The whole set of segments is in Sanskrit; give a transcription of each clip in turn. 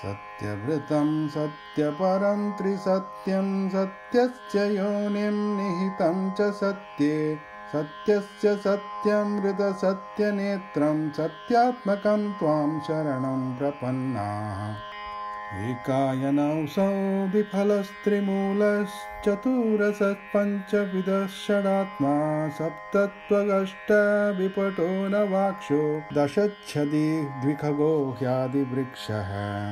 सत्यव्रतं सत्यपरं त्रिसत्यं सत्यस्य योनिं निहितं च सत्ये सत्यस्य सत्यमृतसत्यनेत्रं सत्यात्मकं त्वां शरणं प्रपन्नाः एकायनौसौ विफलस्त्रिमूलश्चतुरसः पञ्चविधः षडात्मा सप्तत्वगष्टविपटो नवाक्षो दशच्छदी द्विखगो ह्यादिवृक्षः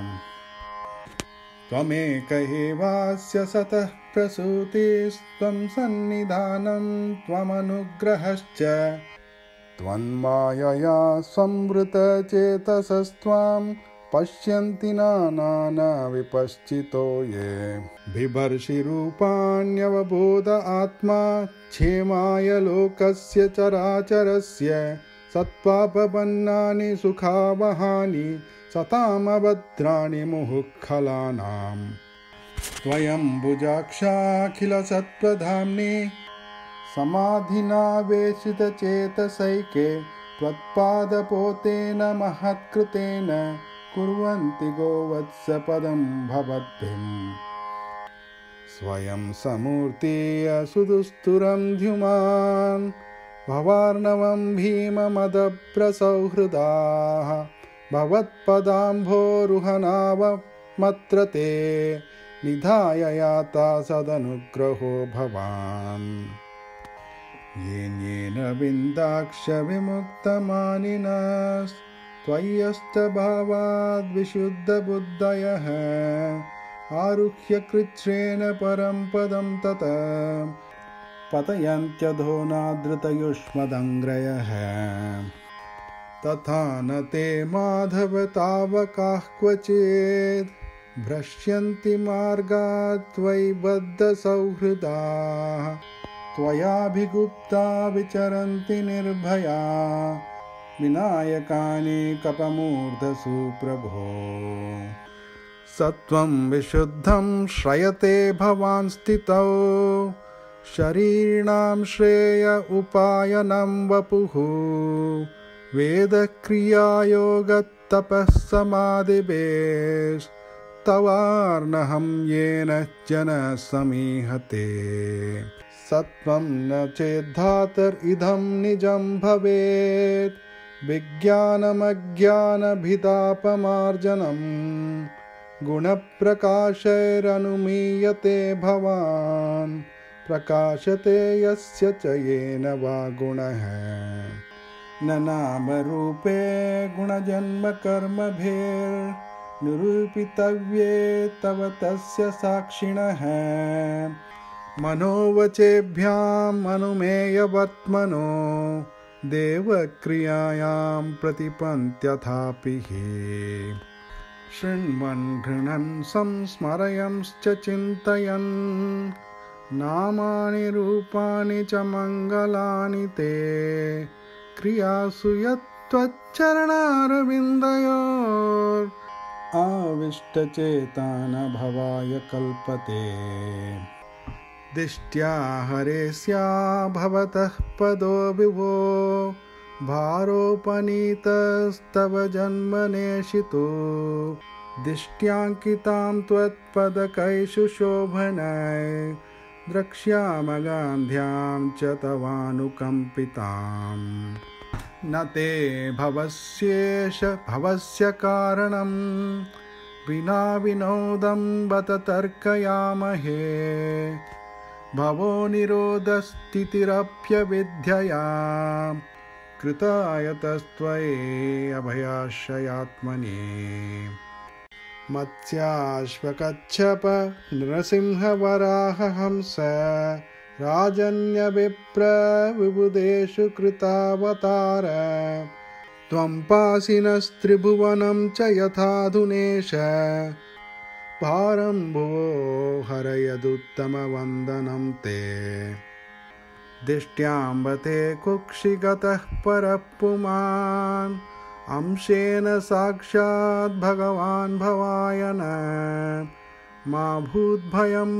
त्वमेक एवास्य सतः प्रसूतिस्त्वं सन्निधानं त्वमनुग्रहश्च त्वन्मायया संवृतचेतसस्त्वां पश्यन्ति नानाविपश्चितो ये बिभर्षिरूपाण्यवबोध आत्मा क्षेमाय लोकस्य चराचरस्य सत्त्वापन्नानि सुखावहानि सतामभद्राणि मुहुःखलानां त्वयम्बुजाक्षाखिलसत्त्वधाम्नि समाधिनावेशितचेतसैके त्वत्पादपोतेन महत्कृतेन कुर्वन्ति गोवत्सपदं भवद्भिं स्वयं समूर्तीय सुदुस्तुरं द्युमान् भवार्णवं भीममदप्रसौहृदाः भवत्पदाम्भोरुहनावमत्र ते निधाय याता सदनुग्रहो भवान् येन विन्दाक्ष विमुक्तमानिनस् त्वय्यस्त भावाद्विशुद्धबुद्धयः आरुह्य कृच्छ्रेण परं पदं ततः पतयन्त्यधो नादृतयुष्मदङ्ग्रयः तथा न ते माधव तावकाः क्वचिद् भ्रश्यन्ति मार्गात् त्वयि बद्धसौहृदाः त्वयाभिगुप्ता विचरन्ति निर्भया विनायकानि कपमूर्धसु प्रभो सत्वं विशुद्धं श्रयते भवान् स्थितौ शरीरिणां श्रेय उपायनं वपुः वेदक्रियायोगतपः समाधिभेस्तवार्णहं येन जनः समीहते सत्वं न चेद्धातरिदं निजं भवेत् विज्ञानमज्ञानभिदापमार्जनं गुणप्रकाशैरनुमीयते भवान् प्रकाशते यस्य च येन वा गुणः न नामरूपे गुणजन्मकर्मभिर्निरूपितव्ये तव तस्य साक्षिणः मनोवचेभ्याम् अनुमेयवर्त्मनो देवक्रियायां प्रतिपन्त्यथापि शृण्वन् गृह्णन् संस्मरयंश्च चिन्तयन् नामानि रूपाणि च मङ्गलानि ते क्रियासु यत्त्वच्चरणारविन्दयोर् आविष्टचेतान भवाय कल्पते दिष्ट्या हरेस्या भवतः पदो विभो भारोपनीतस्तव जन्मनेशितो दिष्ट्याङ्कितां त्वत्पदकैषु शोभनै द्रक्ष्यामगान्ध्यां च तवानुकम्पिताम् न ते भवस्येष भवस्य कारणं विना विनोदं बत तर्कयामहे भवो निरोधस्थितिरप्यविद्यया कृतायतस्त्वयि अभयाश्रयात्मने मत्स्याश्वकच्छप नृसिंहवराहहंस राजन्यविप्र विबुधेषु कृतावतार त्वं पासिनस्त्रिभुवनं च यथाधुनेश भारं भुवो हरयदुत्तमवन्दनं ते दिष्ट्याम्बते कुक्षिगतः परः पुमान् अंशेन साक्षात् भगवान् भवायन मा भूद्भयं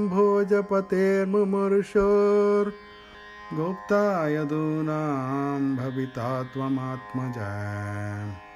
भोजपतेर्मुमुर्षोर्गोप्ता यदूनां भविता त्वमात्मज।